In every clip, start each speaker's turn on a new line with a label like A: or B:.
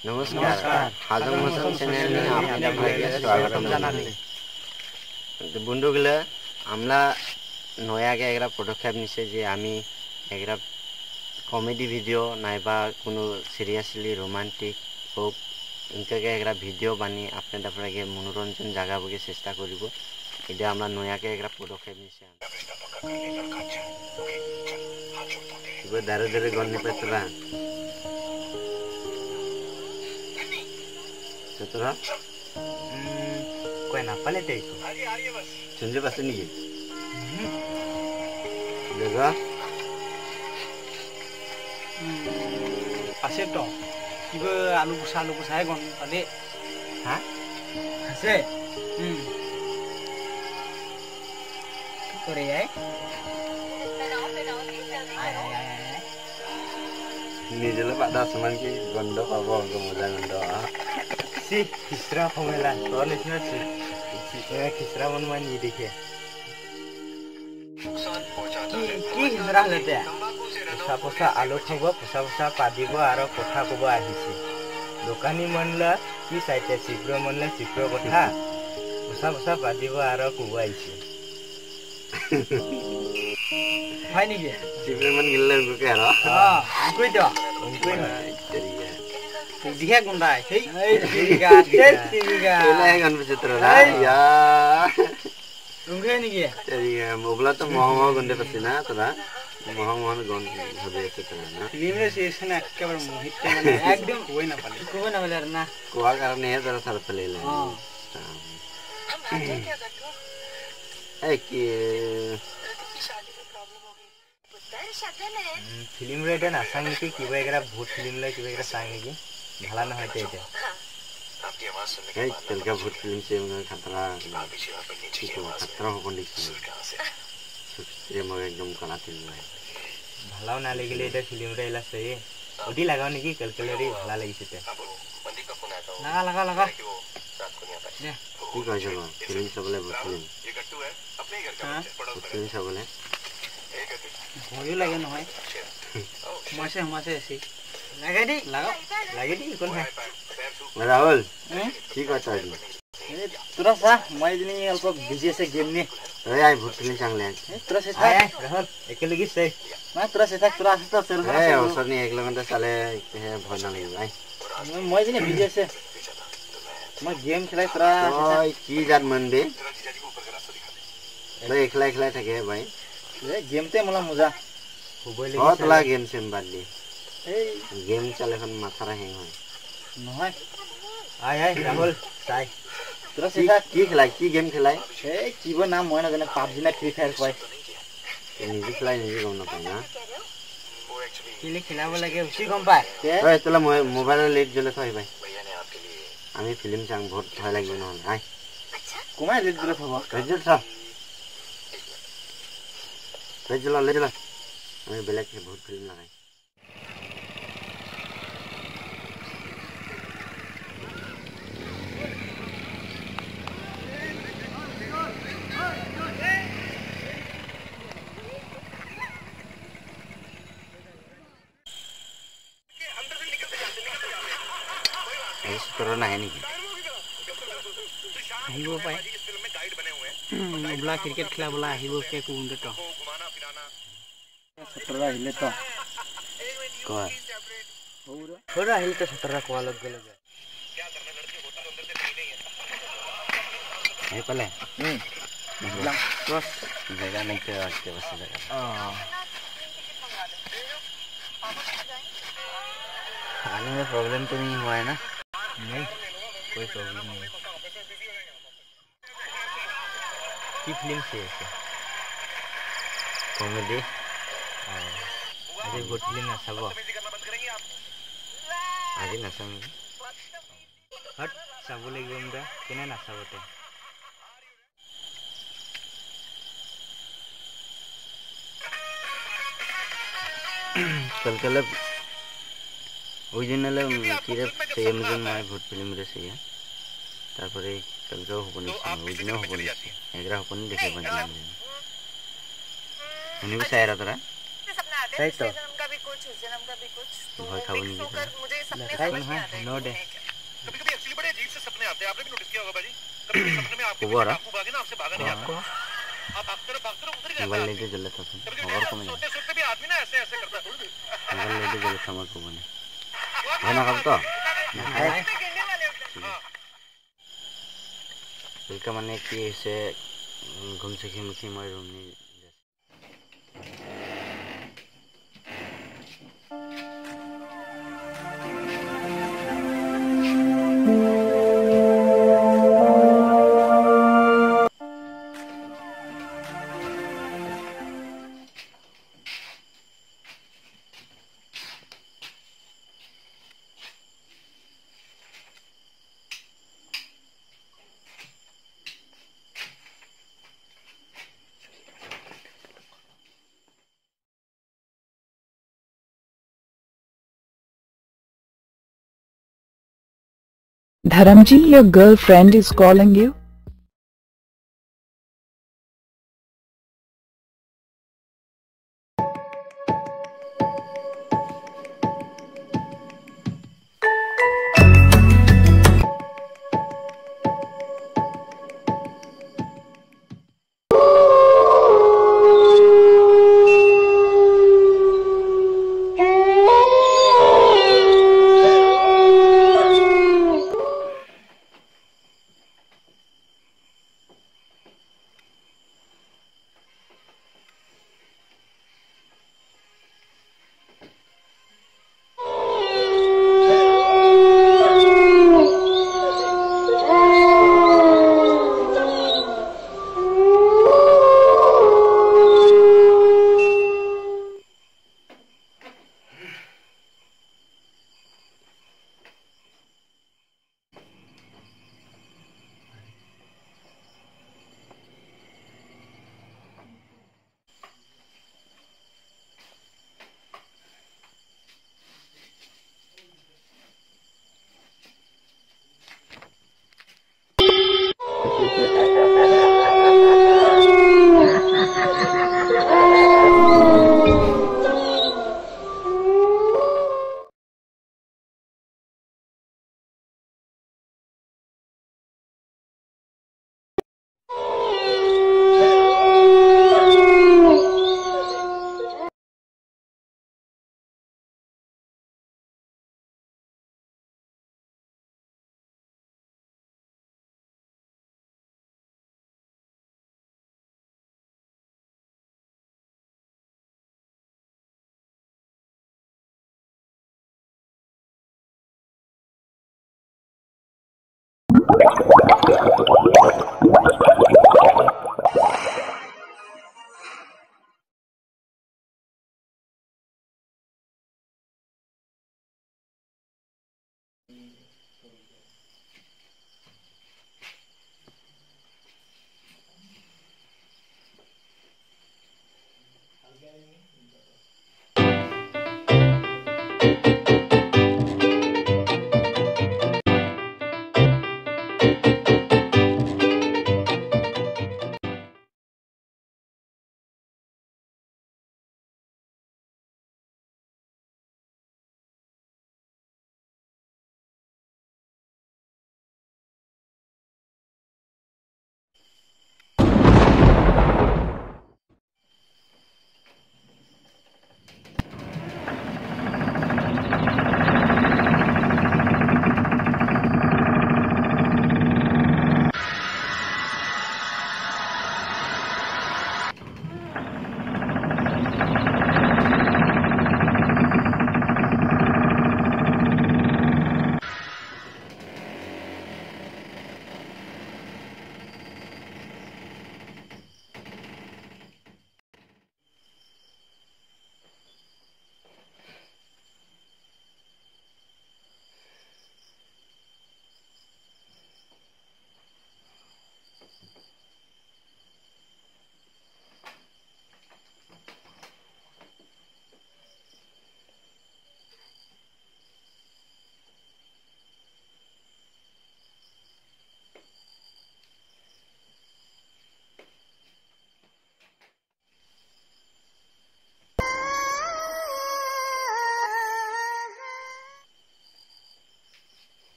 A: नमस्कार हाजम मौसम चैनल में आपका भाई स्वागतम जानाले बंधुगला आमला नया के एकरा पदक्षेप निसे जे आमी एकरा कमेडी भिडिओ नाइबा कोनो सिरियासली रोमांटिक होक इनका के एकरा भिडिओ बानी आपने दापरा के मनोरंजन जागा बगे चेष्टा करिबो इदे आमला नया के एकरा पदक्षेप निसे इबो दारे दारे गन्ने पेतला Setelah
B: kue apa nih itu?
A: Sunjay pasti nih. Jaga.
B: Pasir toh. Ibu alu busa gon tadi.
A: Hah?
B: Pasir. Korea.
A: Ini jelas Pak Dasman ki gondok apa kemudian gondok.
B: Si kisra pemela, soalnya sih. Kisra mana ni dikhe. Ki kisra lete. Pusa alu thobo, pusa padibo, aro kotha kobo ahisi. Dokani manla ki saite sipro manla sipro kotha. Pusa padibo, aro kobo ahisi. Hai ni ke?
A: Sipro man gila ungu ke aro?
B: Ungu itu. Dia gundai. Hei, tiga.
A: Ini kan bercitra lah. Ya.
B: Ungu ni ke?
A: Jadi mobil tu mau gunde pasina, tu lah. Mau gun habis citra na.
B: Ini sih sana kabar mohit mana. Ekdom koi na pale na.
A: Kuah karena ya terus harus pelile. Ki
B: film रे ना संग की किबा एकरा भूत film ले किबा एकरा संग की भला न होते इते
A: तेल का भूत फिल्म से खतरा हो कंडीशन ये मग एकदम कला फिल्म है
B: भला ना लेगिले इते फिल्म रे ला सही ओडी लगाओ नेकी कलकलरी भला लागिसे लगा ने
A: ठीक है चलो फिल्म सबले भूत फिल्म फिल्म सबले
B: होयो लगे न है मासे ऐसे लगा दी कौन है
A: राहुल ठीक है चल
B: तुरा सा मैं जनी अल्प बिजी से गेम ने
A: अरे आई भूत फिल्म चांगले हैं
B: तुरा से था राहुल एकेलगी से मैं तुरा से तो सेल
A: है औसर नहीं एक लगन तो साले है भय ना लगे भाई
B: मैं जनी बिजी से मैं गेम खेला तुरा
A: ओए की जान मन बे तो एकला থাকে भाई
B: ये गेम ते मला मजा होबय लगे
A: बहुत ला गेम से बादली
B: ए
A: गेम चले खन माथारा हैंग होय
B: নহয় आय राहुल साई তোরা
A: সেটা কি খেলাই কি গেম খেলাই
B: এই কিবো নাম মই না জানে পাবজি না ফ্রি ফায়ার কয়
A: নিজে খেলাই নিজে গম না পাই না
B: কিলে খেলাব লাগে উচি গম পায়
A: ওই তোলা মোবাইল লেট জলে থই ভাই আমি ফিল্ম চাং বহুত ভয় লাগবে না আই
B: কোমাই লেট জলে থব
A: রেজাল্ট সব ले चला हमें ब्लैक के बहुत फिल्म लगाई करो ना है नहीं
B: আহিব পায় बोला क्रिकेट खेला बोला আহিব के कुंडे तो सतरा हिले तो
A: कोआ
B: थोड़ा हिले तो 17 को अलग गेल
A: है पले
B: बस
A: जगह नहीं के आज के बस जगह आने में प्रॉब्लम तो नहीं हुआ है ना
B: नहीं कोई प्रॉब्लम नहीं की फिल्म से ऐसे
A: कॉमेडी
B: अरे बहुत फिल्म ना सब
A: आगे ना सब
B: हट सब लगे उनका केना ना सब होते
A: कल ओरिजिनल किरे सेम जन माय भूत फिल्म रे से तारपरे कलका होपनि ओरिजिनल होपनि एग्रा होपनि देखे बन उन्हीं भी शायरा तरा
B: सही तो
C: भी कुछ उस जन्म का भी कुछ तो
A: भय खाबो
C: मिक्स
A: नहीं
C: होकर मुझे सपने
B: लड़का
C: समझ नहीं
B: है,
C: आते
B: नो
C: कि
B: डे।
C: है क्या।
D: कभी कभी एक्चुअली बड़े अजीब से सपने आते हैं, आपने भी नोटिस किया होगा बाजी। कभी कभी सपने में आपके
A: कुबोरा?
D: पीछे डाकू भागे ना, आपसे भागा नहीं आता, आप भागते रहो उधर ही रहता
A: मोबाइल
D: है
A: लेते
D: आदमी।
A: जले था
D: कभी
A: और
D: कभी
A: को में
D: सोते सोते भी आदमी ना ऐसे ऐसे करता है थोड़ी
A: मोबाइल लेते जले था मत को बने है ना कब तो
C: गिरने वाले होते हैं।
D: हाँ
A: बिल्कुल मैंने कि इसे घूम से खिमखी मैं रूम नहीं
E: Dharamji, your girlfriend is calling you.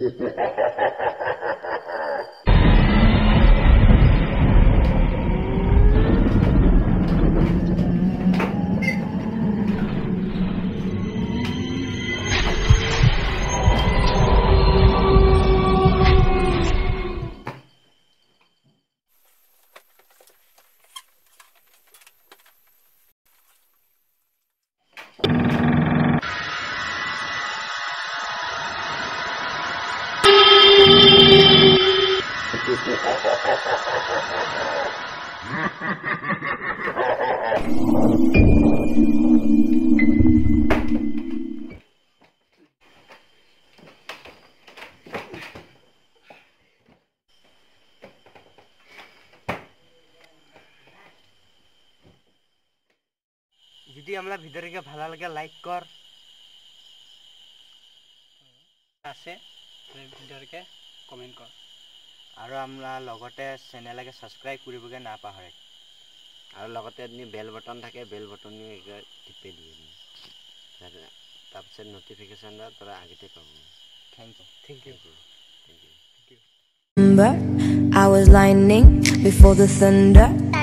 B: যদি আমরা ভিডিওটিকে ভালো লাগে লাইক কর
F: আছে ভিডিওটিকে কমেন্ট কৰ
B: আৰু আমরা লগতে চ্যানেলকে সাবস্ক্রাইব কৰিবগে না পাহৰে
A: আৰু লগতে আপুনি বেল বটন থাকে বেল বটনও একবাৰ টিপি দিয়ে তাৰপিছত নটিফিকেশ্যনটা তোৰা আগতে পাব
B: thank you
G: I was lightning before the thunder.